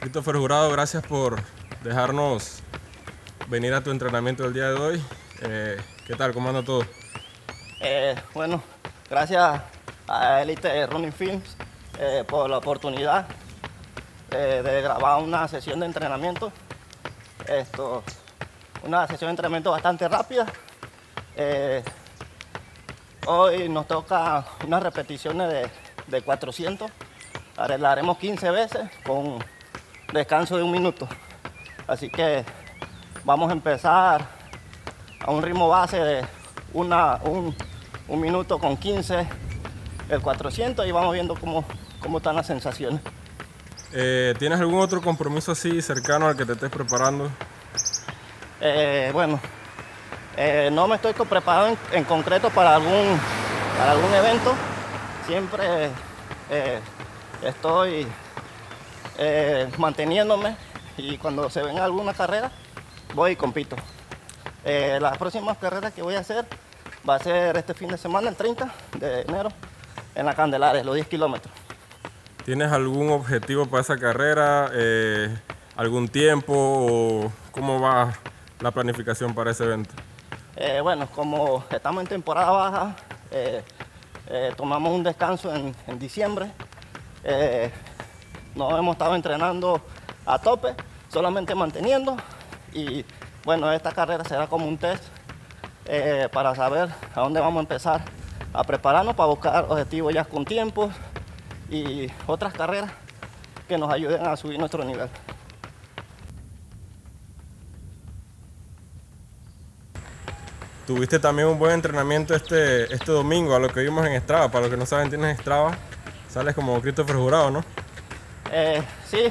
Christopher Jurado, gracias por dejarnos venir a tu entrenamiento del día de hoy. ¿Qué tal? ¿Cómo anda todo? Bueno, gracias a Elite Running Films por la oportunidad de grabar una sesión de entrenamiento. Una sesión de entrenamiento bastante rápida. Hoy nos toca unas repeticiones de 400. La haremos 15 veces con descanso de 1 minuto. Así que vamos a empezar a un ritmo base de un minuto con 15 el 400 y vamos viendo cómo están las sensaciones. ¿Tienes algún otro compromiso así cercano al que te estés preparando? Bueno, no me estoy preparando en concreto para algún evento. Siempre estoy manteniéndome y cuando se ven alguna carrera voy y compito. Las próximas carreras que voy a hacer va a ser este fin de semana, el 30 de enero, en la Candelaria, los 10 kilómetros. ¿Tienes algún objetivo para esa carrera? ¿Algún tiempo? ¿O cómo va la planificación para ese evento? Bueno, como estamos en temporada baja, tomamos un descanso en diciembre. No hemos estado entrenando a tope, solamente manteniendo. Y bueno, esta carrera será como un test para saber a dónde vamos a empezar a prepararnos para buscar objetivos ya con tiempos y otras carreras que nos ayuden a subir nuestro nivel. Tuviste también un buen entrenamiento este domingo, a lo que vimos en Strava. Para los que no saben, tienes Strava, sales como Christopher Jurado, ¿no? Sí,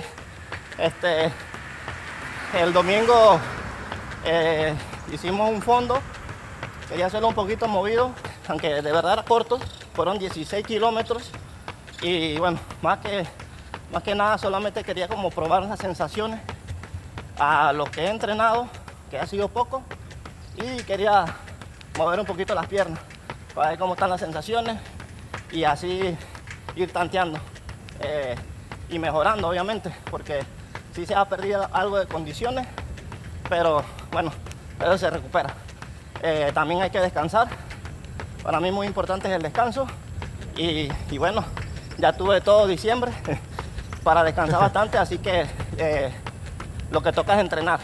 el domingo hicimos un fondo, quería hacerlo un poquito movido, aunque de verdad era corto, fueron 16 kilómetros y bueno, más que nada solamente quería como probar las sensaciones a lo que he entrenado, que ha sido poco, y quería mover un poquito las piernas para ver cómo están las sensaciones y así ir tanteando y mejorando, obviamente, porque sí se ha perdido algo de condiciones, pero bueno, eso se recupera. También hay que descansar. Para mí muy importante es el descanso y bueno, ya tuve todo diciembre para descansar bastante, así que lo que toca es entrenar.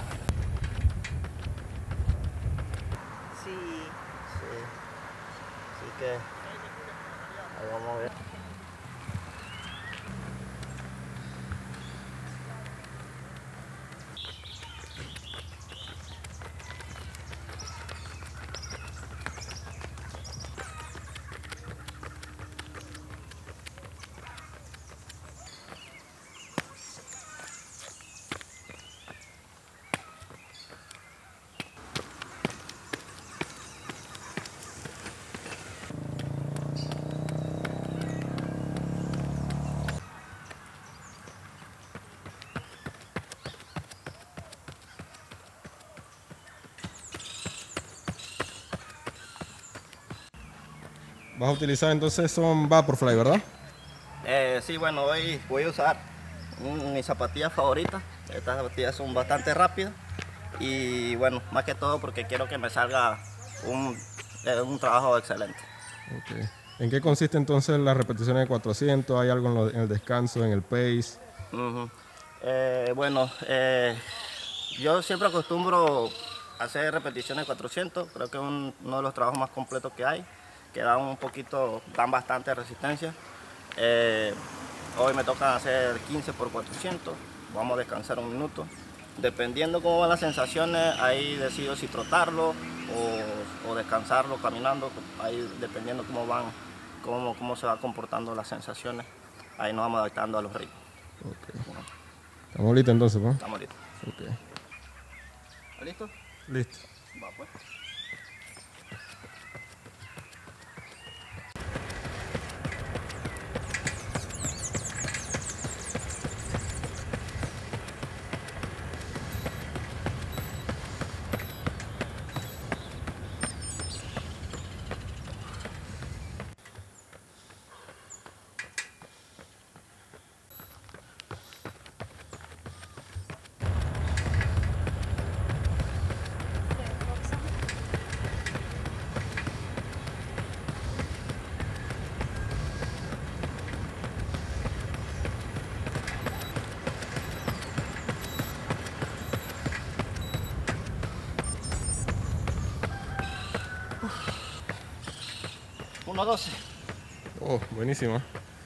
Sí. Así que ahí vamos a ver. Vas a utilizar entonces son Vaporfly, ¿verdad? Sí, bueno, hoy voy a usar mis zapatillas favoritas. Estas zapatillas son bastante rápidas y bueno, más que todo porque quiero que me salga un trabajo excelente. Okay. ¿En qué consiste entonces las repeticiones de 400? ¿Hay algo en el descanso, en el pace? Bueno, yo siempre acostumbro a hacer repeticiones de 400. Creo que es uno de los trabajos más completos que hay, que dan bastante resistencia. Hoy me toca hacer 15 por 400, vamos a descansar 1 minuto. Dependiendo cómo van las sensaciones, ahí decido si trotarlo o descansarlo caminando, ahí dependiendo cómo se va comportando las sensaciones, ahí nos vamos adaptando a los ritmos. Okay. ¿Estamos listos entonces, pues? Estamos listos. Okay. ¿Listo? Listo. Va pues. 1:12. Oh, buenísimo.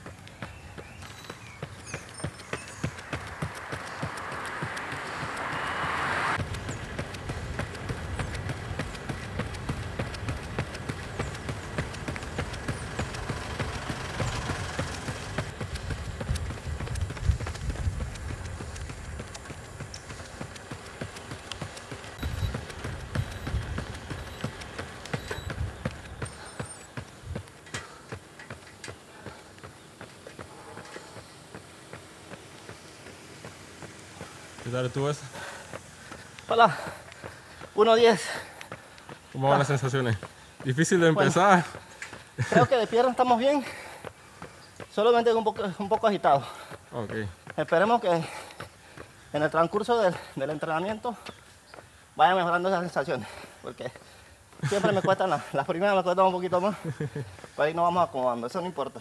¿Qué tal tú ves? Hola, 1:10. ¿Cómo van las sensaciones? Difícil de empezar. Creo que de pierna estamos bien, solamente un poco agitado. Ok. Esperemos que en el transcurso del entrenamiento vaya mejorando esas sensaciones, porque siempre me cuestan, las primeras me cuestan un poquito más, pero ahí nos vamos acomodando, eso no importa.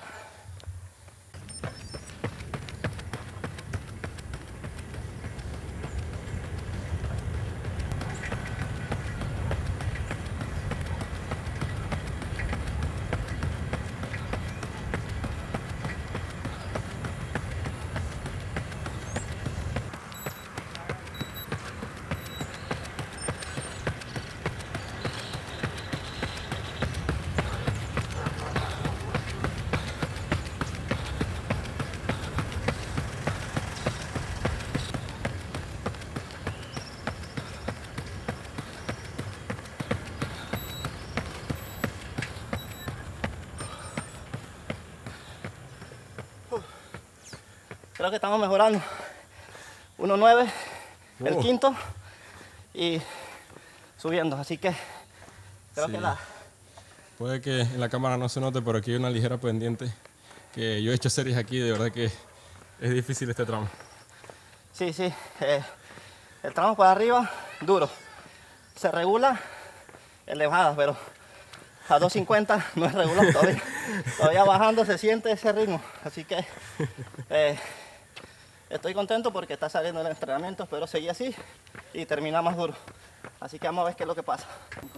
Creo que estamos mejorando. 1:9, el quinto, y subiendo, así que creo que Puede que en la cámara no se note, pero aquí hay una ligera pendiente que yo he hecho series aquí, de verdad que es difícil este tramo. Sí, el tramo para arriba, duro. Se regula elevadas, pero a 250 no es regular todavía. Todavía bajando se siente ese ritmo, así que estoy contento porque está saliendo el entrenamiento, espero seguir así y terminar más duro. Así que vamos a ver qué es lo que pasa.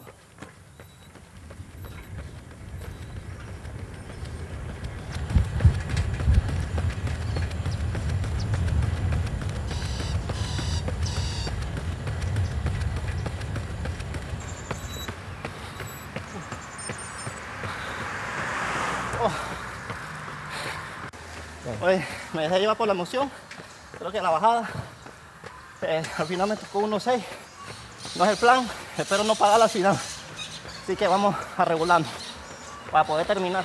Oye, me dejé llevar por la emoción. Creo que la bajada al final me tocó 1:6. No es el plan, espero no pagar al final. Así que vamos a regularnos para poder terminar.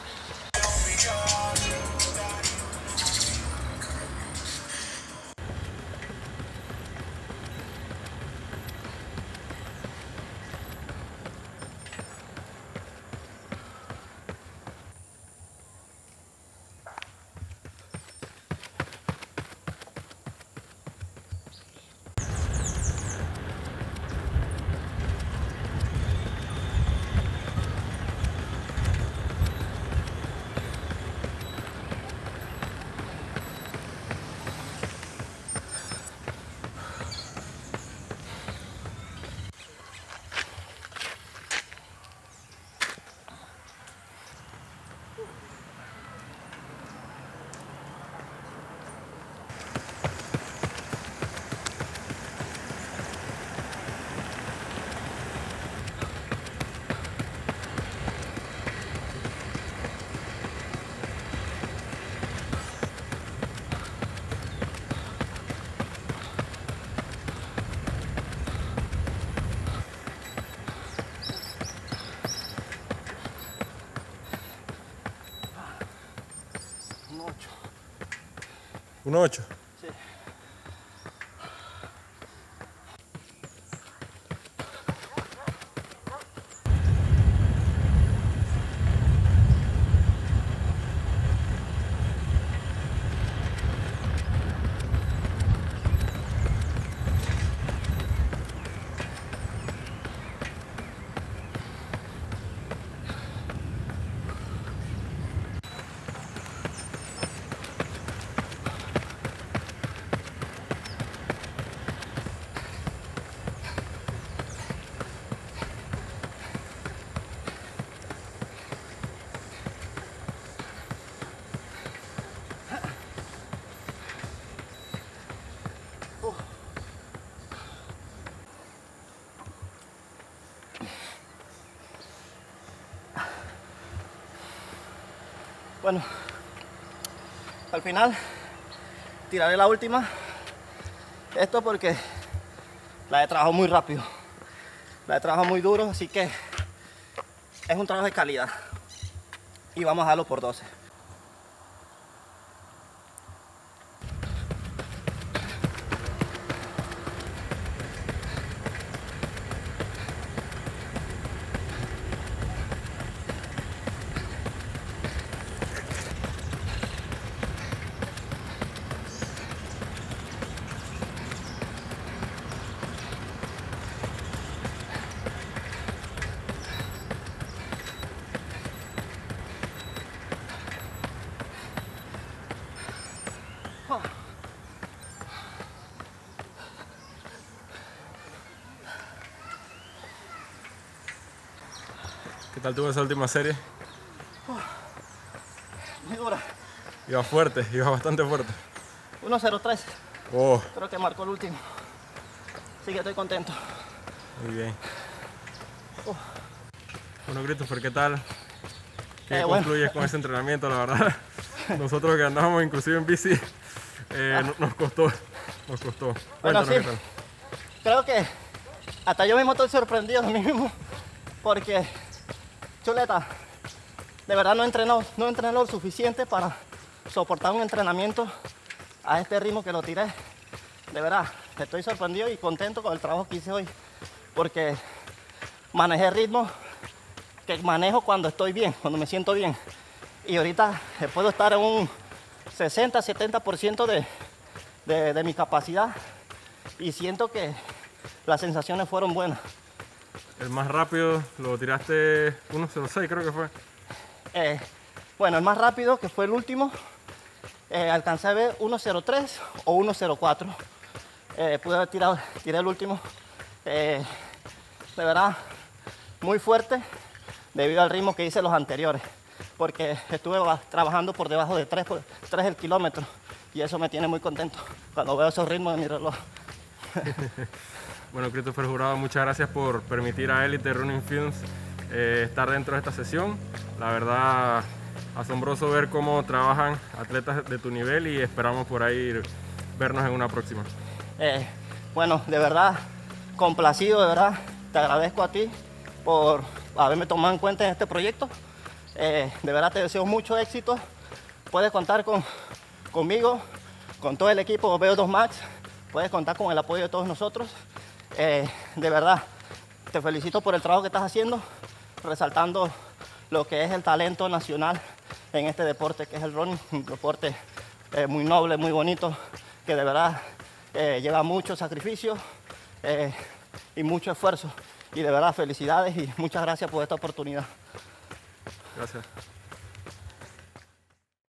Un 8. Sí. Bueno, al final tiraré la última. Esto porque la he trabajado muy rápido, la he trabajado muy duro, así que es un trabajo de calidad. Y vamos a darlo por 12. ¿Qué tal tuvo esa última serie? Muy dura. Iba fuerte, iba bastante fuerte. 1.03. Oh, Creo que marcó el último. Así que estoy contento. muy bien. Bueno, Christopher, ¿qué tal? ¿Qué Bueno. concluyes con ese entrenamiento? La verdad, nosotros que andábamos inclusive en bici, nos costó. Bueno, Cuéntanos sí. qué tal. Creo que hasta yo mismo estoy sorprendido de mí mismo porque, chuleta, de verdad no entrenó lo suficiente para soportar un entrenamiento a este ritmo que lo tiré. De verdad, estoy sorprendido y contento con el trabajo que hice hoy porque manejé el ritmo que manejo cuando estoy bien, cuando me siento bien. Y ahorita puedo estar en un 60-70% de mi capacidad y siento que las sensaciones fueron buenas. El más rápido lo tiraste 1.06, creo que fue. Bueno, el más rápido, que fue el último, alcancé a ver 1.03 o 1.04. Pude haber tiré el último. De verdad, muy fuerte debido al ritmo que hice los anteriores, porque estuve trabajando por debajo de 3 el kilómetro y eso me tiene muy contento cuando veo esos ritmos de mi reloj. Bueno, Christopher Jurado, muchas gracias por permitir a Elite Running Films estar dentro de esta sesión. La verdad, asombroso ver cómo trabajan atletas de tu nivel y esperamos por ahí vernos en una próxima. Bueno, de verdad, complacido, de verdad, te agradezco a ti por haberme tomado en cuenta en este proyecto. De verdad te deseo mucho éxito. Puedes contar conmigo, con todo el equipo VO2 Max. Puedes contar con el apoyo de todos nosotros. De verdad, te felicito por el trabajo que estás haciendo, resaltando lo que es el talento nacional en este deporte, que es el running, un deporte muy noble, muy bonito, que de verdad lleva mucho sacrificio y mucho esfuerzo. Y de verdad, felicidades y muchas gracias por esta oportunidad. Gracias.